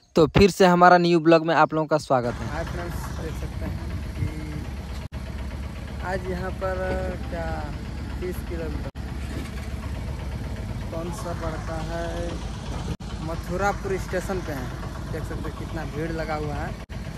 तो फिर से हमारा न्यू ब्लॉग में आप लोगों का स्वागत है। हाय फ्रेंड्स, देख सकते हैं कि आज यहाँ पर क्या 30 किलोमीटर कौन सा पड़ता है, मथुरापुर स्टेशन पे है। देख सकते हैं कितना भीड़ लगा हुआ है।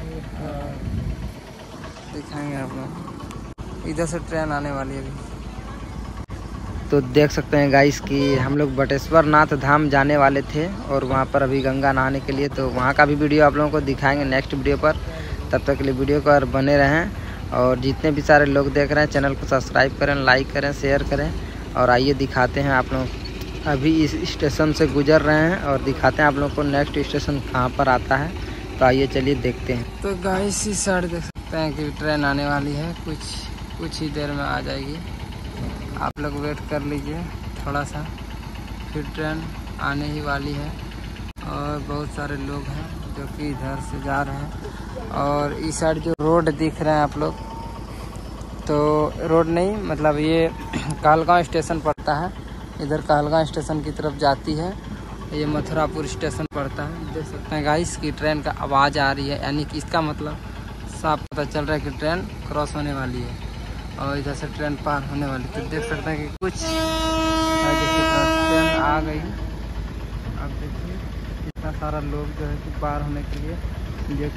दिखाएंगे आप लोग, इधर से ट्रेन आने वाली है अभी। तो देख सकते हैं गाइस कि हम लोग बटेश्वर नाथ धाम जाने वाले थे और वहाँ पर अभी गंगा नहाने के लिए, तो वहाँ का भी वीडियो आप लोगों को दिखाएंगे नेक्स्ट वीडियो पर। तब तक के लिए वीडियो को बने रहें और जितने भी सारे लोग देख रहे हैं चैनल को सब्सक्राइब करें, लाइक करें, शेयर करें। और आइए दिखाते हैं आप लोग अभी इस स्टेशन से गुजर रहे हैं और दिखाते हैं आप लोग को नेक्स्ट स्टेशन कहाँ पर आता है। तो आइए चलिए देखते हैं। तो गाइस इस साइड देख सकते हैं कि ट्रेन आने वाली है, कुछ ही देर में आ जाएगी। आप लोग वेट कर लीजिए थोड़ा सा, फिर ट्रेन आने ही वाली है। और बहुत सारे लोग हैं जो कि इधर से जा रहे हैं। और इस साइड जो रोड दिख रहे हैं आप लोग, तो रोड नहीं मतलब ये कहलगांव स्टेशन पड़ता है। इधर कहलगांव स्टेशन की तरफ जाती है, ये मथुरापुर स्टेशन पड़ता है। देख सकते हैं गाइस की ट्रेन का आवाज़ आ रही है, यानी कि इसका मतलब साफ पता चल रहा है कि ट्रेन क्रॉस होने वाली है और इधर से ट्रेन पार होने वाली। तो देख सकते हैं कि कुछ ट्रेन आ गई। अब देखिए इतना सारा लोग जो है कि पार होने के लिए देख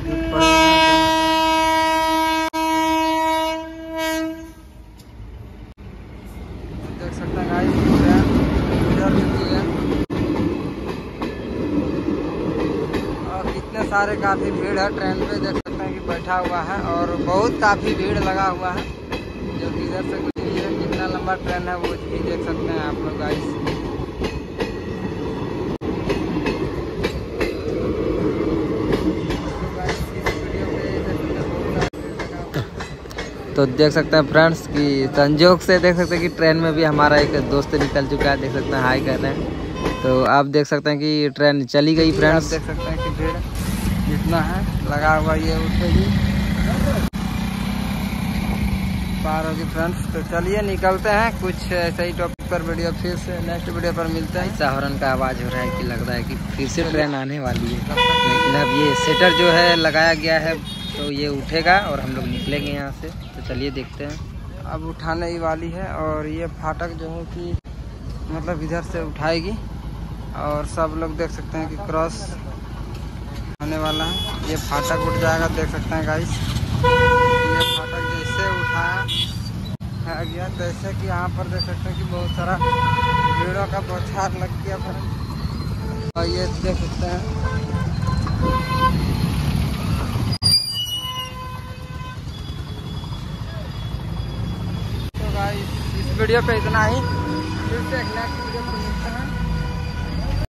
सकते हैं गाइस ट्रेन गुजर चुकी है और कितने सारे काफ़ी भीड़ है ट्रेन पे। देख सकते हैं कि बैठा हुआ है और बहुत काफ़ी भीड़ लगा हुआ है जो कि इधर से कुछ नहीं है। कितना लंबा ट्रेन है वो भी देख सकते हैं आप लोग गाइस। तो देख सकते हैं फ्रेंड्स कि संजोग से देख सकते हैं कि ट्रेन में भी हमारा एक दोस्त निकल चुका है। देख सकते हैं हाई कर रहे हैं। तो आप देख सकते हैं कि ट्रेन चली गई फ्रेंड्स। देख सकते हैं कि भीड़ जितना है लगा हुआ ये उठेगी पार होगी फ्रेंड्स। तो चलिए निकलते हैं, कुछ ऐसे ही टॉपिक पर वीडियो फिर से नेक्स्ट वीडियो पर मिलते हैं। ऐसा हॉर्न का आवाज़ हो रहा है कि लग रहा है कि फिर से ट्रेन आने वाली है, लेकिन अब ये सेटर जो है लगाया गया है तो ये उठेगा और हम लोग निकलेंगे यहाँ से। तो चलिए देखते हैं। अब उठाने ही वाली है और ये फाटक जो है कि मतलब इधर से उठाएगी और सब लोग देख सकते हैं कि क्रॉस होने वाला है। ये फाटक उठ जाएगा, देख सकते हैं गाइस। ये फाटक जैसे उठाया गया तैसे कि यहाँ पर देख सकते हैं कि बहुत सारा भीड़ों का बौछार लग गया फिर। और ये देख सकते हैं तो गाइस इस वीडियो पे इतना ही। फिर से एक नेक्स्ट वीडियो